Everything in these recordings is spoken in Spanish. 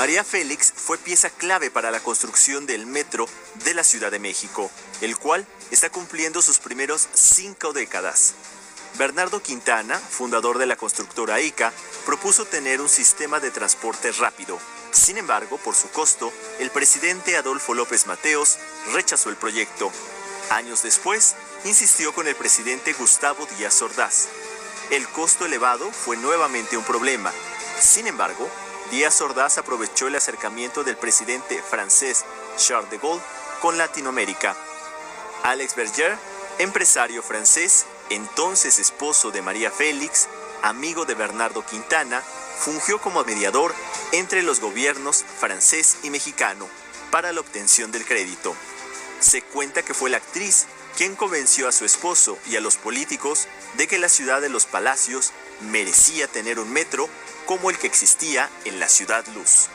María Félix fue pieza clave para la construcción del metro de la Ciudad de México, el cual está cumpliendo sus primeros 5 décadas. Bernardo Quintana, fundador de la constructora ICA, propuso tener un sistema de transporte rápido. Sin embargo, por su costo, el presidente Adolfo López Mateos rechazó el proyecto. Años después, insistió con el presidente Gustavo Díaz Ordaz. El costo elevado fue nuevamente un problema. Sin embargo, Díaz Ordaz aprovechó el acercamiento del presidente francés Charles de Gaulle con Latinoamérica. Alex Berger, empresario francés, entonces esposo de María Félix, amigo de Bernardo Quintana, fungió como mediador entre los gobiernos francés y mexicano para la obtención del crédito. Se cuenta que fue la actriz quien convenció a su esposo y a los políticos de que la ciudad de los palacios merecía tener un metro como el que existía en la Ciudad Luz.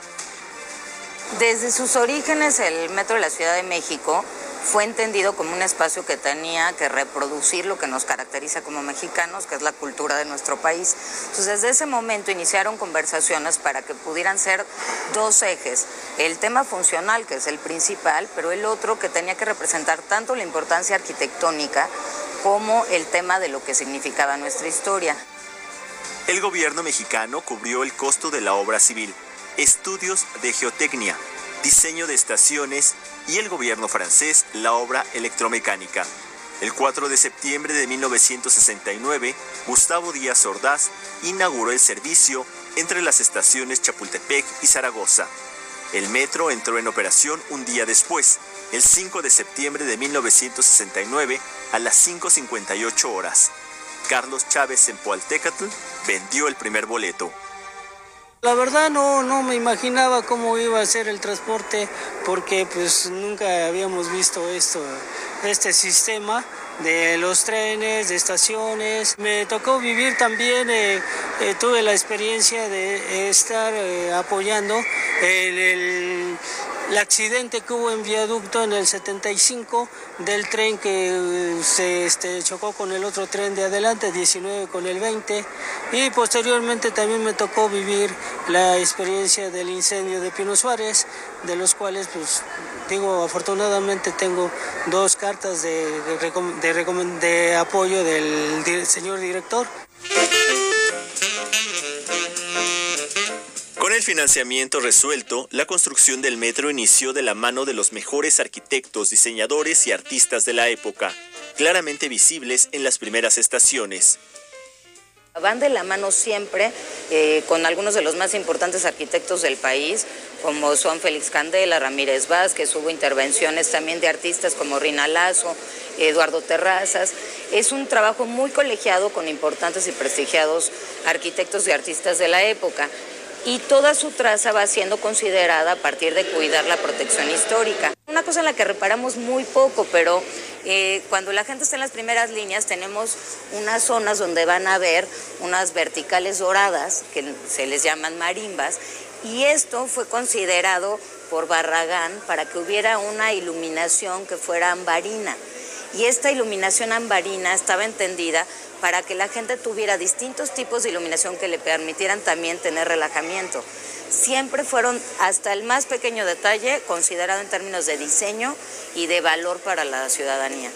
Desde sus orígenes, el Metro de la Ciudad de México fue entendido como un espacio que tenía que reproducir lo que nos caracteriza como mexicanos, que es la cultura de nuestro país. Entonces, desde ese momento iniciaron conversaciones para que pudieran ser dos ejes. El tema funcional, que es el principal, pero el otro que tenía que representar tanto la importancia arquitectónica como el tema de lo que significaba nuestra historia. El gobierno mexicano cubrió el costo de la obra civil, estudios de geotecnia, diseño de estaciones y el gobierno francés la obra electromecánica. El 4 de septiembre de 1969, Gustavo Díaz Ordaz inauguró el servicio entre las estaciones Chapultepec y Zaragoza. El metro entró en operación un día después, el 5 de septiembre de 1969, a las 5:58 horas. Carlos Chávez Zempoaltécatl vendió el primer boleto. La verdad no me imaginaba cómo iba a ser el transporte porque pues nunca habíamos visto este sistema de los trenes, de estaciones. Me tocó vivir también, tuve la experiencia de estar apoyando el accidente que hubo en viaducto en el 75 del tren que se chocó con el otro tren de adelante, 19 con el 20, y posteriormente también me tocó vivir la experiencia del incendio de Pino Suárez, de los cuales pues afortunadamente tengo 2 cartas de apoyo del señor director. Con el financiamiento resuelto, la construcción del metro inició de la mano de los mejores arquitectos, diseñadores y artistas de la época, claramente visibles en las primeras estaciones. Van de la mano siempre con algunos de los más importantes arquitectos del país, como son Félix Candela, Ramírez Vázquez. Hubo intervenciones también de artistas como Rina Lazo, Eduardo Terrazas. Es un trabajo muy colegiado con importantes y prestigiados arquitectos y artistas de la época. Y toda su traza va siendo considerada a partir de cuidar la protección histórica. Una cosa en la que reparamos muy poco, pero cuando la gente está en las primeras líneas tenemos unas zonas donde van a ver unas verticales doradas, que se les llaman marimbas, y esto fue considerado por Barragán para que hubiera una iluminación que fuera ambarina. Y esta iluminación ambarina estaba entendida para que la gente tuviera distintos tipos de iluminación que le permitieran también tener relajamiento. Siempre fueron, hasta el más pequeño detalle, considerado en términos de diseño y de valor para la ciudadanía.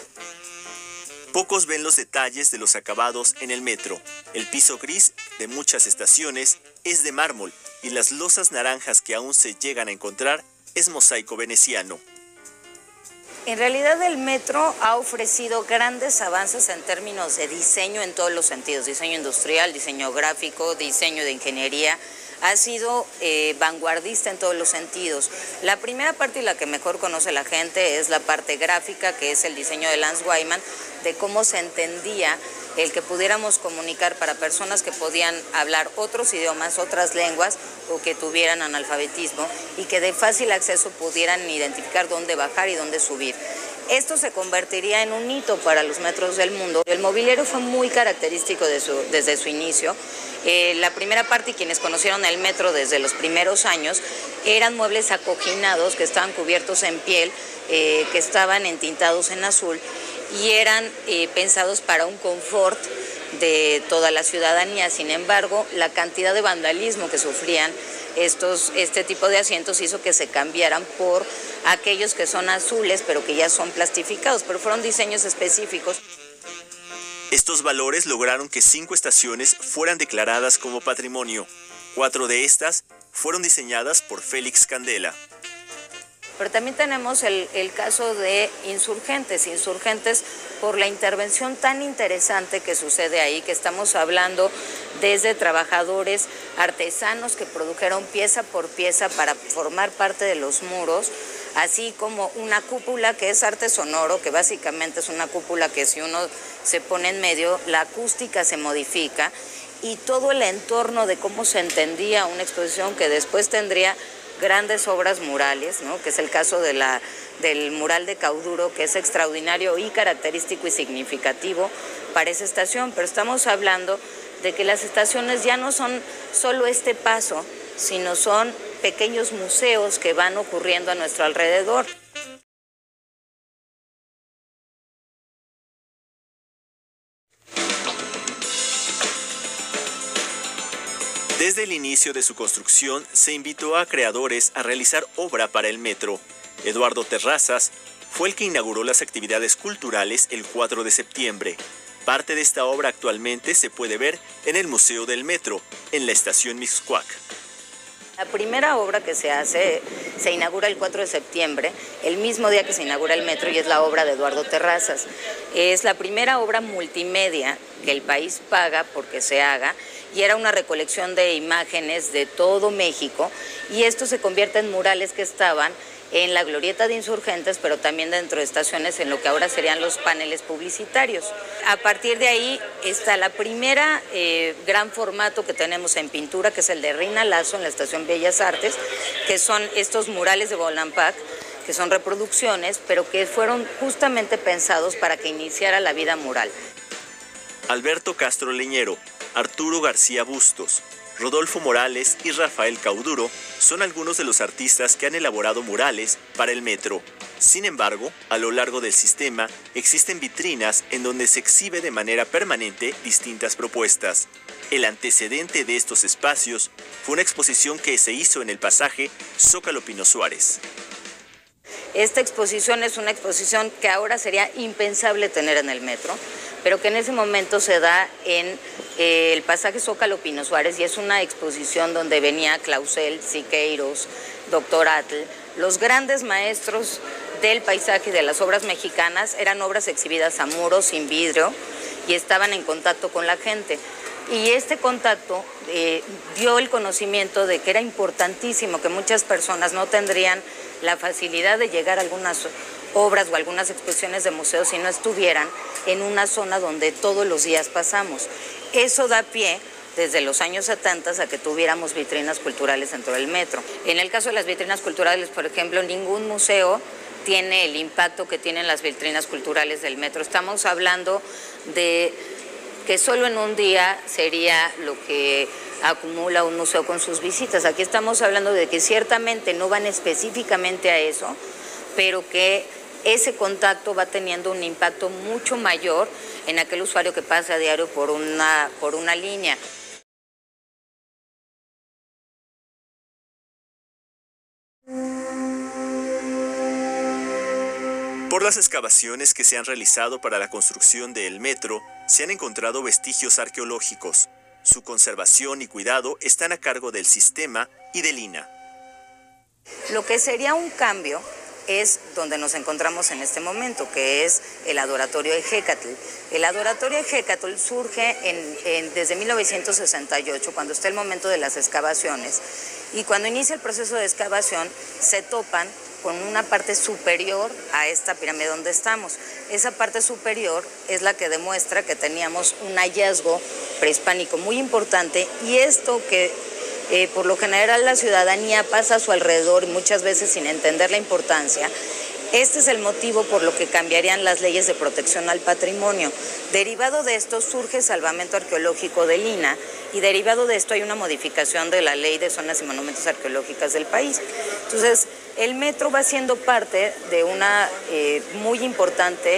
Pocos ven los detalles de los acabados en el metro. El piso gris de muchas estaciones es de mármol y las losas naranjas que aún se llegan a encontrar es mosaico veneciano. En realidad el metro ha ofrecido grandes avances en términos de diseño en todos los sentidos, diseño industrial, diseño gráfico, diseño de ingeniería. Ha sido vanguardista en todos los sentidos. La primera parte y la que mejor conoce la gente es la parte gráfica, que es el diseño de Lance Wyman, de cómo se entendía el que pudiéramos comunicar para personas que podían hablar otros idiomas, otras lenguas o que tuvieran analfabetismo y que de fácil acceso pudieran identificar dónde bajar y dónde subir. Esto se convertiría en un hito para los metros del mundo. El mobiliario fue muy característico desde su inicio. La primera parte y quienes conocieron el metro desde los primeros años eran muebles acoginados que estaban cubiertos en piel, que estaban entintados en azul y eran pensados para un confort de toda la ciudadanía. Sin embargo, la cantidad de vandalismo que sufrían este tipo de asientos hizo que se cambiaran por aquellos que son azules, pero que ya son plastificados, pero fueron diseños específicos. Estos valores lograron que 5 estaciones fueran declaradas como patrimonio. 4 de estas fueron diseñadas por Félix Candela. Pero también tenemos el caso de Insurgentes por la intervención tan interesante que sucede ahí, que estamos hablando desde trabajadores artesanos que produjeron pieza por pieza para formar parte de los muros, así como una cúpula que es arte sonoro, que básicamente es una cúpula que si uno se pone en medio, la acústica se modifica, y todo el entorno de cómo se entendía una exposición que después tendría grandes obras murales, ¿no? Que es el caso del mural de Cauduro, que es extraordinario y característico y significativo para esa estación, pero estamos hablando de que las estaciones ya no son solo este paso, sino son pequeños museos que van ocurriendo a nuestro alrededor. Desde el inicio de su construcción se invitó a creadores a realizar obra para el metro. Eduardo Terrazas fue el que inauguró las actividades culturales el 4 de septiembre. Parte de esta obra actualmente se puede ver en el Museo del Metro, en la estación Mixcoac. La primera obra que se hace se inaugura el 4 de septiembre, el mismo día que se inaugura el metro, y es la obra de Eduardo Terrazas. Es la primera obra multimedia que el país paga porque se haga, y era una recolección de imágenes de todo México, y esto se convierte en murales que estaban en la glorieta de Insurgentes, pero también dentro de estaciones en lo que ahora serían los paneles publicitarios. A partir de ahí está la primera gran formato que tenemos en pintura, que es el de Reina Lazo en la estación Bellas Artes, que son estos murales de Bonampak, que son reproducciones, pero que fueron justamente pensados para que iniciara la vida mural. Alberto Castro Leñero, Arturo García Bustos, Rodolfo Morales y Rafael Cauduro son algunos de los artistas que han elaborado murales para el metro. Sin embargo, a lo largo del sistema existen vitrinas en donde se exhibe de manera permanente distintas propuestas. El antecedente de estos espacios fue una exposición que se hizo en el pasaje Zócalo Pino Suárez. Esta exposición es una exposición que ahora sería impensable tener en el metro, pero que en ese momento se da en el pasaje Zócalo Pino Suárez, y es una exposición donde venía Clausel, Siqueiros, Dr. Atl, los grandes maestros del paisaje y de las obras mexicanas. Eran obras exhibidas a muros, sin vidrio, y estaban en contacto con la gente. Y este contacto dio el conocimiento de que era importantísimo, que muchas personas no tendrían la facilidad de llegar a algunas obras o algunas exposiciones de museos si no estuvieran en una zona donde todos los días pasamos. Eso da pie desde los años 70 a que tuviéramos vitrinas culturales dentro del metro. En el caso de las vitrinas culturales, por ejemplo, ningún museo tiene el impacto que tienen las vitrinas culturales del metro. Estamos hablando de que solo en un día sería lo que acumula un museo con sus visitas. Aquí estamos hablando de que ciertamente no van específicamente a eso, pero que ese contacto va teniendo un impacto mucho mayor en aquel usuario que pasa a diario por una línea. Por las excavaciones que se han realizado para la construcción del metro, se han encontrado vestigios arqueológicos. Su conservación y cuidado están a cargo del sistema y del INAH. Lo que sería un cambio es donde nos encontramos en este momento, que es el Adoratorio Ejecatl. El Adoratorio Ejecatl surge desde 1968, cuando está el momento de las excavaciones, y cuando inicia el proceso de excavación se topan con una parte superior a esta pirámide donde estamos. Esa parte superior es la que demuestra que teníamos un hallazgo prehispánico muy importante, y esto que por lo general la ciudadanía pasa a su alrededor y muchas veces sin entender la importancia. Este es el motivo por lo que cambiarían las leyes de protección al patrimonio. Derivado de esto surge el salvamento arqueológico del INAH, y derivado de esto hay una modificación de la ley de zonas y monumentos arqueológicas del país. Entonces, el metro va siendo parte de una muy importante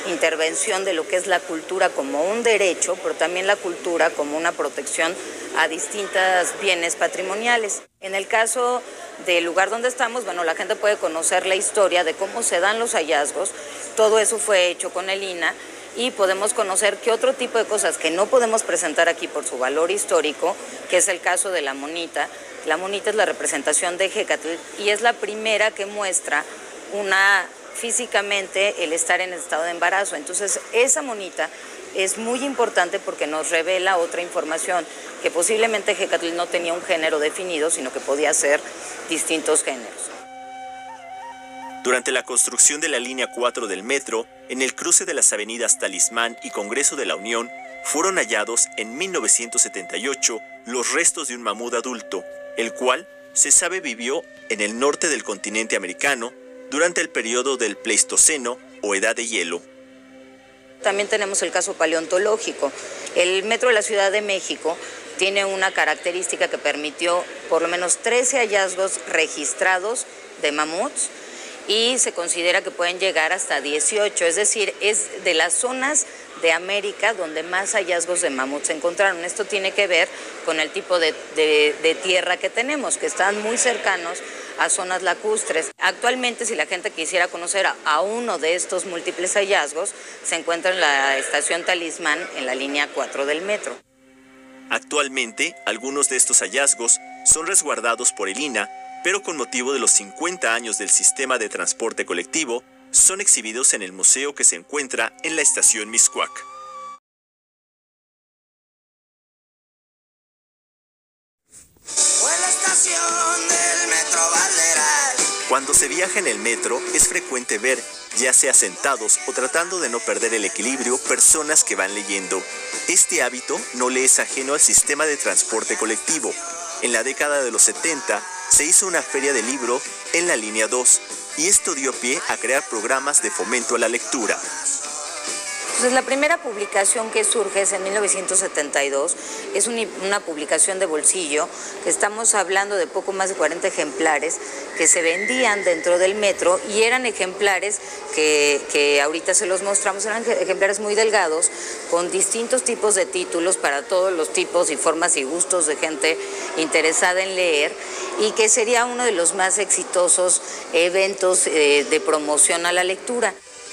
intervención de lo que es la cultura como un derecho, pero también la cultura como una protección a distintos bienes patrimoniales. En el caso del lugar donde estamos, bueno, la gente puede conocer la historia de cómo se dan los hallazgos, todo eso fue hecho con el INAH, y podemos conocer qué otro tipo de cosas que no podemos presentar aquí por su valor histórico, que es el caso de la monita. La monita es la representación de Xécatl y es la primera que muestra físicamente el estar en estado de embarazo. Entonces, esa monita es muy importante porque nos revela otra información, que posiblemente Xécatl no tenía un género definido, sino que podía ser distintos géneros. Durante la construcción de la línea 4 del metro, en el cruce de las avenidas Talismán y Congreso de la Unión, fueron hallados en 1978 los restos de un mamut adulto, el cual se sabe vivió en el norte del continente americano durante el periodo del Pleistoceno o Edad de Hielo. También tenemos el caso paleontológico. El metro de la Ciudad de México tiene una característica que permitió por lo menos 13 hallazgos registrados de mamuts, y se considera que pueden llegar hasta 18, es decir, es de las zonas de América donde más hallazgos de mamuts se encontraron. Esto tiene que ver con el tipo de tierra que tenemos, que están muy cercanos a zonas lacustres. Actualmente, si la gente quisiera conocer a uno de estos múltiples hallazgos, se encuentra en la estación Talismán, en la línea 4 del metro. Actualmente, algunos de estos hallazgos son resguardados por el INAH, pero con motivo de los 50 años del sistema de transporte colectivo, son exhibidos en el museo que se encuentra en la estación Mixcoac. Cuando se viaja en el metro, es frecuente ver, ya sea sentados o tratando de no perder el equilibrio, personas que van leyendo. Este hábito no le es ajeno al sistema de transporte colectivo. En la década de los 70, se hizo una feria de libro en la línea 2 y esto dio pie a crear programas de fomento a la lectura. Entonces, la primera publicación que surge es en 1972, es una publicación de bolsillo, que estamos hablando de poco más de 40 ejemplares que se vendían dentro del metro y eran ejemplares que ahorita se los mostramos, eran ejemplares muy delgados, con distintos tipos de títulos para todos los tipos y formas y gustos de gente interesada en leer, y que sería uno de los más exitosos eventos de promoción a la lectura.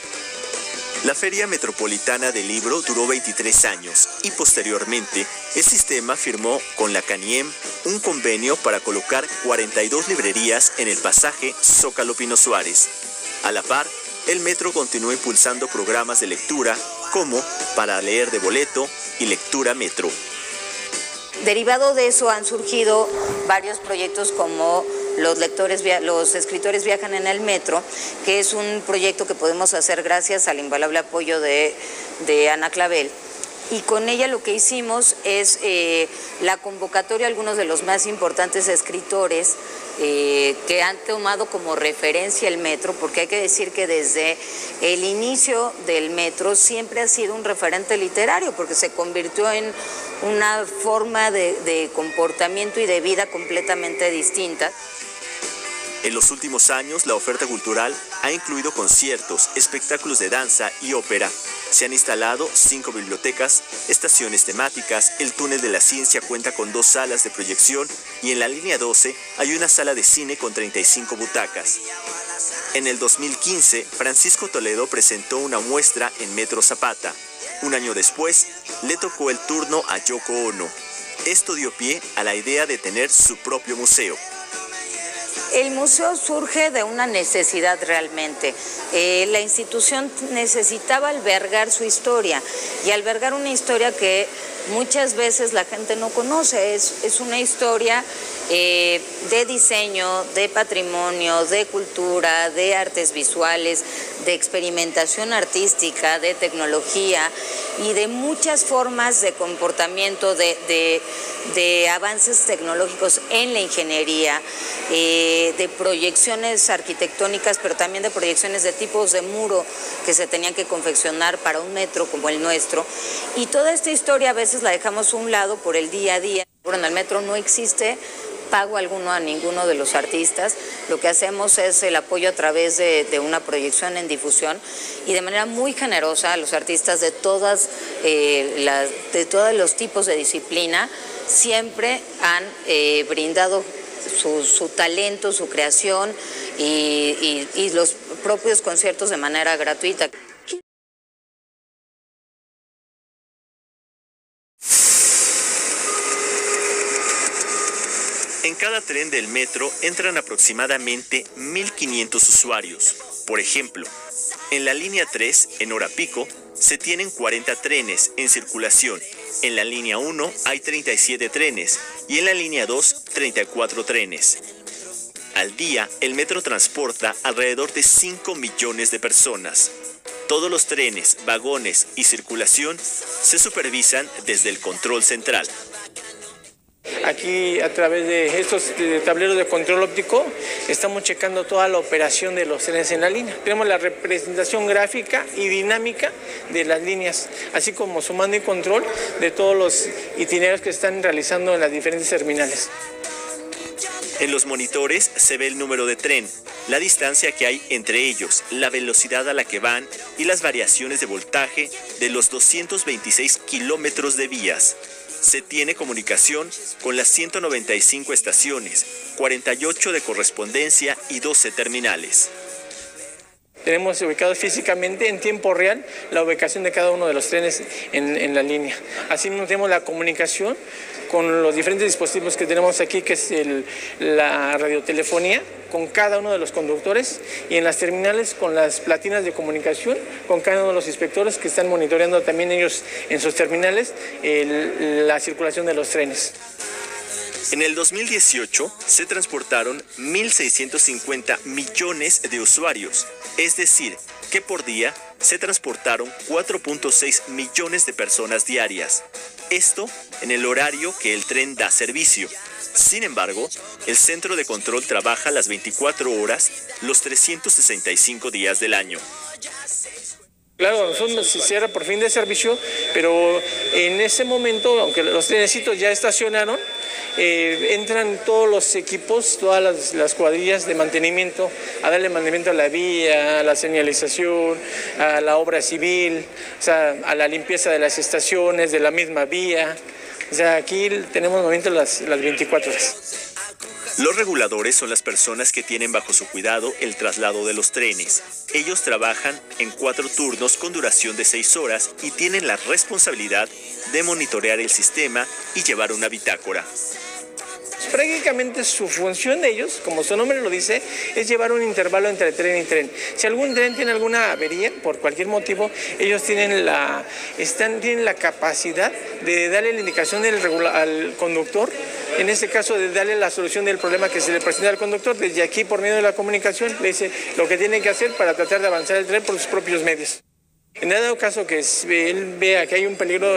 La Feria Metropolitana del Libro duró 23 años y posteriormente el sistema firmó con la CANIEM un convenio para colocar 42 librerías en el pasaje Zócalo Pino Suárez. A la par, el metro continuó impulsando programas de lectura como Para leer de boleto y Lectura Metro. Derivado de eso han surgido varios proyectos como los escritores viajan en el metro, que es un proyecto que podemos hacer gracias al invaluable apoyo de Ana Clavel. Y con ella lo que hicimos es la convocatoria a algunos de los más importantes escritores que han tomado como referencia el metro, porque hay que decir que desde el inicio del metro siempre ha sido un referente literario, porque se convirtió en una forma de comportamiento y de vida completamente distinta. En los últimos años, la oferta cultural ha incluido conciertos, espectáculos de danza y ópera. Se han instalado 5 bibliotecas, estaciones temáticas, el túnel de la ciencia cuenta con 2 salas de proyección y en la línea 12 hay una sala de cine con 35 butacas. En el 2015, Francisco Toledo presentó una muestra en Metro Zapata. Un año después, le tocó el turno a Yoko Ono. Esto dio pie a la idea de tener su propio museo. El museo surge de una necesidad realmente. La institución necesitaba albergar su historia y albergar una historia que muchas veces la gente no conoce. Es una historia de diseño, de patrimonio, de cultura, de artes visuales, de experimentación artística, de tecnología y de muchas formas de comportamiento, de avances tecnológicos en la ingeniería, de proyecciones arquitectónicas, pero también de proyecciones de tipos de muro que se tenían que confeccionar para un metro como el nuestro. Y toda esta historia a veces la dejamos a un lado por el día a día. Bueno, el metro no existe pago alguno a ninguno de los artistas. Lo que hacemos es el apoyo a través de una proyección en difusión y de manera muy generosa a los artistas de todos los tipos de disciplina siempre han brindado su talento, su creación y los propios conciertos de manera gratuita. En cada tren del metro entran aproximadamente 1.500 usuarios. Por ejemplo, en la línea 3, en hora pico, se tienen 40 trenes en circulación. En la línea 1 hay 37 trenes y en la línea 2, 34 trenes. Al día, el metro transporta alrededor de 5 millones de personas. Todos los trenes, vagones y circulación se supervisan desde el control central. Aquí, a través de estos tableros de control óptico, estamos checando toda la operación de los trenes en la línea. Tenemos la representación gráfica y dinámica de las líneas, así como su mando y control de todos los itinerarios que se están realizando en las diferentes terminales. En los monitores se ve el número de tren, la distancia que hay entre ellos, la velocidad a la que van y las variaciones de voltaje de los 226 kilómetros de vías. Se tiene comunicación con las 195 estaciones, 48 de correspondencia y 12 terminales. Tenemos ubicados físicamente en tiempo real la ubicación de cada uno de los trenes en la línea. Así mismo tenemos la comunicación con los diferentes dispositivos que tenemos aquí, que es la radiotelefonía, con cada uno de los conductores, y en las terminales con las platinas de comunicación, con cada uno de los inspectores que están monitoreando también ellos en sus terminales la circulación de los trenes. En el 2018 se transportaron 1.650 millones de usuarios, es decir, que por día se transportaron 4.6 millones de personas diarias. Esto en el horario que el tren da servicio. Sin embargo, el centro de control trabaja las 24 horas, los 365 días del año. Claro, nosotros se cierra por fin de servicio, pero en ese momento, aunque los trenecitos ya estacionaron, entran todos los equipos, todas las cuadrillas de mantenimiento, a darle mantenimiento a la vía, a la señalización, a la obra civil, o sea, a la limpieza de las estaciones, de la misma vía. O sea, aquí tenemos movimiento las 24 horas. Los reguladores son las personas que tienen bajo su cuidado el traslado de los trenes. Ellos trabajan en 4 turnos con duración de 6 horas y tienen la responsabilidad de monitorear el sistema y llevar una bitácora. Prácticamente su función de ellos, como su nombre lo dice, es llevar un intervalo entre tren y tren. Si algún tren tiene alguna avería, por cualquier motivo, ellos tienen la capacidad de darle la indicación al conductor, en este caso de darle la solución del problema que se le presenta al conductor. Desde aquí, por medio de la comunicación, le dice lo que tiene que hacer para tratar de avanzar el tren por sus propios medios. En dado caso que él vea que hay un peligro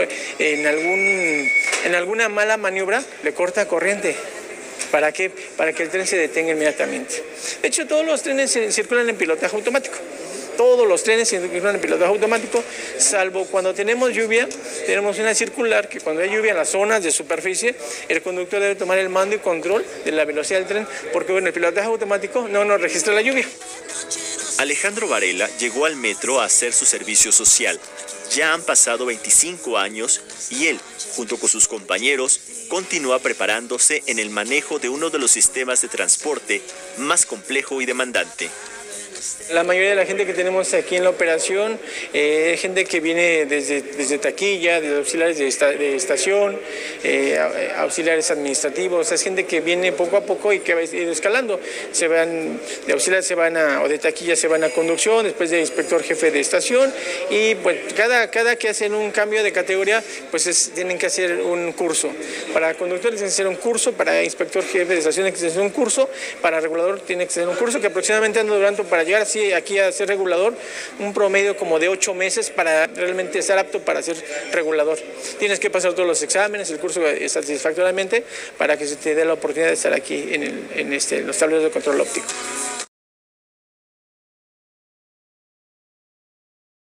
en alguna mala maniobra, le corta corriente. ¿Para qué? Para que el tren se detenga inmediatamente. De hecho, todos los trenes circulan en pilotaje automático. Todos los trenes circulan en pilotaje automático, salvo cuando tenemos lluvia. Tenemos una circular que cuando hay lluvia en las zonas de superficie, el conductor debe tomar el mando y control de la velocidad del tren, porque bueno, el pilotaje automático no nos registra la lluvia. Alejandro Varela llegó al metro a hacer su servicio social. Ya han pasado 25 años y él, junto con sus compañeros, continúa preparándose en el manejo de uno de los sistemas de transporte más complejo y demandante. La mayoría de la gente que tenemos aquí en la operación es gente que viene desde taquilla, desde auxiliares de estación, auxiliares administrativos, es gente que viene poco a poco y que va escalando. Se van de auxiliares, o de taquilla se van a conducción, después de inspector jefe de estación, y pues cada que hacen un cambio de categoría, pues tienen que hacer un curso. Para conductores tienen que hacer un curso, para inspector jefe de estación tienen que hacer un curso, para regulador tiene que hacer un curso que aproximadamente anda durante para llegar así aquí a ser regulador, un promedio como de 8 meses para realmente estar apto para ser regulador. Tienes que pasar todos los exámenes, el curso satisfactoriamente para que se te dé la oportunidad de estar aquí en los tableros de control óptico.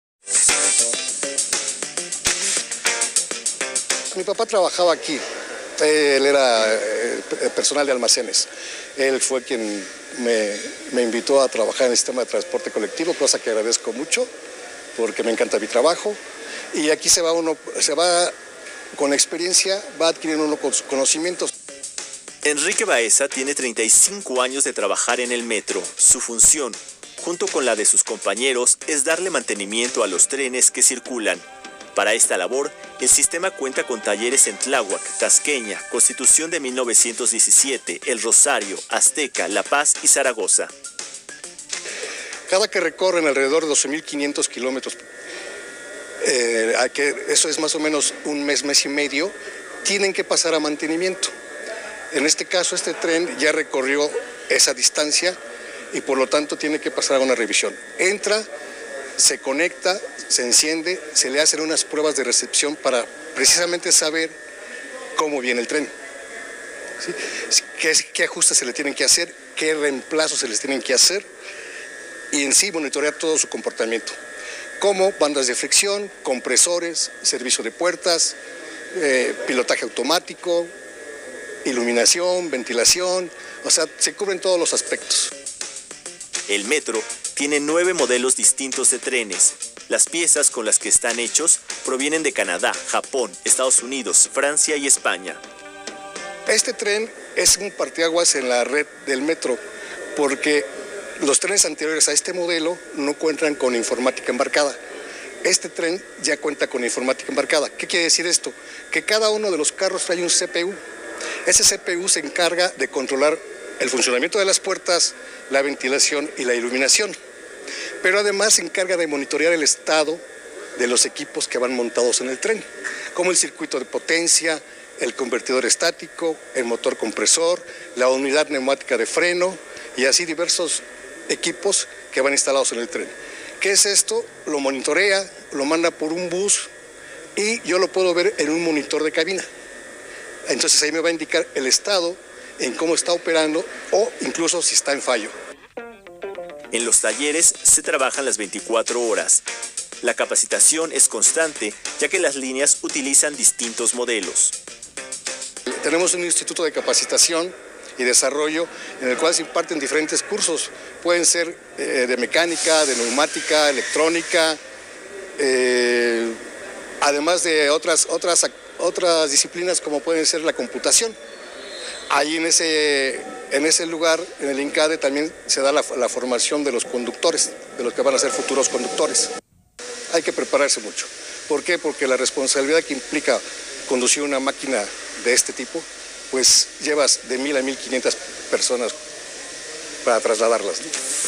Mi papá trabajaba aquí Él era personal de almacenes. Él fue quien me invitó a trabajar en el sistema de transporte colectivo, cosa que agradezco mucho porque me encanta mi trabajo. Y aquí se va con la experiencia, va adquiriendo uno conocimientos. Enrique Baeza tiene 35 años de trabajar en el metro. Su función, junto con la de sus compañeros, es darle mantenimiento a los trenes que circulan. Para esta labor, el sistema cuenta con talleres en Tláhuac, Tasqueña, Constitución de 1917, El Rosario, Azteca, La Paz y Zaragoza. Cada que recorren alrededor de 12.500 kilómetros, eso es más o menos un mes y medio, tienen que pasar a mantenimiento. En este caso, este tren ya recorrió esa distancia y por lo tanto tiene que pasar a una revisión. Entra, se conecta, se enciende, se le hacen unas pruebas de recepción para precisamente saber cómo viene el tren. ¿Sí? ¿Qué ajustes se le tienen que hacer? ¿Qué reemplazos se les tienen que hacer? Y en sí monitorear todo su comportamiento. Como bandas de fricción, compresores, servicio de puertas, pilotaje automático, iluminación, ventilación, o sea, se cubren todos los aspectos. El metro tiene 9 modelos distintos de trenes. Las piezas con las que están hechos provienen de Canadá, Japón, Estados Unidos, Francia y España. Este tren es un parteaguas en la red del metro, porque los trenes anteriores a este modelo no cuentan con informática embarcada. Este tren ya cuenta con informática embarcada. ¿Qué quiere decir esto? Que cada uno de los carros trae un CPU. Ese CPU se encarga de controlar el funcionamiento de las puertas, la ventilación y la iluminación. Pero además se encarga de monitorear el estado de los equipos que van montados en el tren, como el circuito de potencia, el convertidor estático, el motor compresor, la unidad neumática de freno y así diversos equipos que van instalados en el tren. ¿Qué es esto? Lo monitorea, lo manda por un bus y yo lo puedo ver en un monitor de cabina. Entonces ahí me va a indicar el estado en cómo está operando o incluso si está en fallo. En los talleres se trabajan las 24 horas. La capacitación es constante, ya que las líneas utilizan distintos modelos. Tenemos un instituto de capacitación y desarrollo en el cual se imparten diferentes cursos. Pueden ser de mecánica, de neumática, electrónica, además de otras disciplinas como pueden ser la computación. Ahí en ese lugar, en el INCADE, también se da la formación de los conductores, de los que van a ser futuros conductores. Hay que prepararse mucho. ¿Por qué? Porque la responsabilidad que implica conducir una máquina de este tipo, pues llevas de 1.000 a 1.500 personas para trasladarlas, ¿no?